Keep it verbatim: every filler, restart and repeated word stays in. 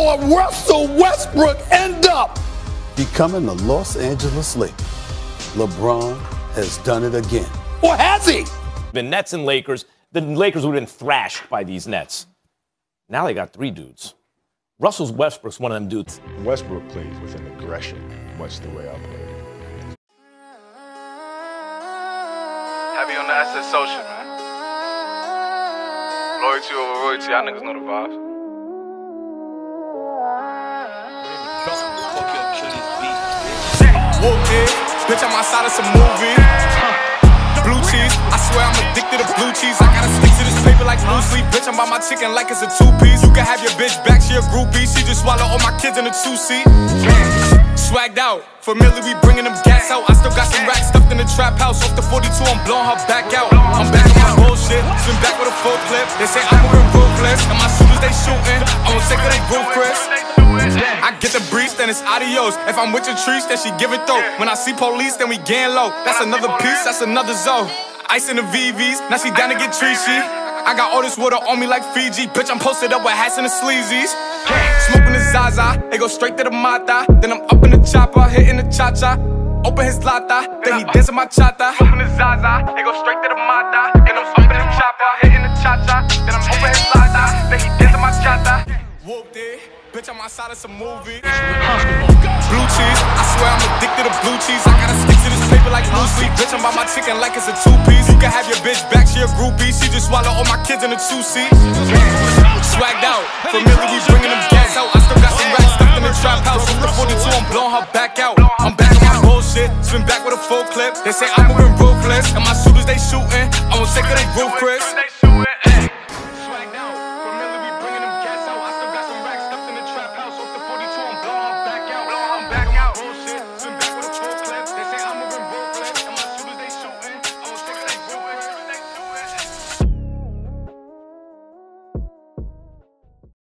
will Russell Westbrook end up becoming the Los Angeles Lakers? LeBron has done it again. Or has he? The Nets and Lakers, the Lakers would have been thrashed by these Nets. Now they got three dudes. Russell Westbrook's one of them dudes. Westbrook plays with an aggression, much the way I play. Heavy on the S S social, man. Loyalty over royalty, y'all niggas know the vibes. Whoop it, bitch, I'm outside of some movie. Blue cheese, I swear I'm addicted to blue cheese. I gotta stick to this paper like blue sleep. Bitch, I'm by my chicken like it's a two-piece. You can have your bitch back, she a groupie. She just swallow all my kids in a two-seat. Swagged out, familiar, we bringing them gas out. I still got some racks stuffed in the trap house. Off the forty-two, I'm blowing her back out. I'm back on my bullshit, swim back with a full clip. They say I'm moving ruthless, and my shooters they shooting. I won't take her, they roof, Chris. I get the breeze, then it's adios. If I'm with your trees, then she give it though. When I see police, then we gang low. That's another piece, that's another zone. Ice in the V Vs, now she down to get treachy. I got all this water on me like Fiji. Bitch, I'm posted up with hats and the sleazies. Smoking the Zaza, they go straight to the Mata. Then I'm up in the chopper, hitting the cha-cha. Open his lata, then he dancing my chata. Smoking the Zaza, they go straight to the Mata. Then I'm up in the chopper, hitting the cha-cha. Then I'm open his lata, then he dancing my chata. Whooped it. Bitch, I'm outside of some movie. Blue cheese, I swear I'm addicted to blue cheese. I gotta stick to this paper like blue sleep. Bitch, I'm by my chicken like it's a two-piece. You can have your bitch back, she a groupie. She just swallow all my kids in a two-seat. Swagged out, familiar, we bringing them gas out. I still got some racks stuffed in the trap house. Off the forty-two, I'm blowing her back out. I'm back on my bullshit, swim back with a full clip. They say I'm moving ruthless, and my shooters they shooting. I won't take her, they roof, Chris. Back out.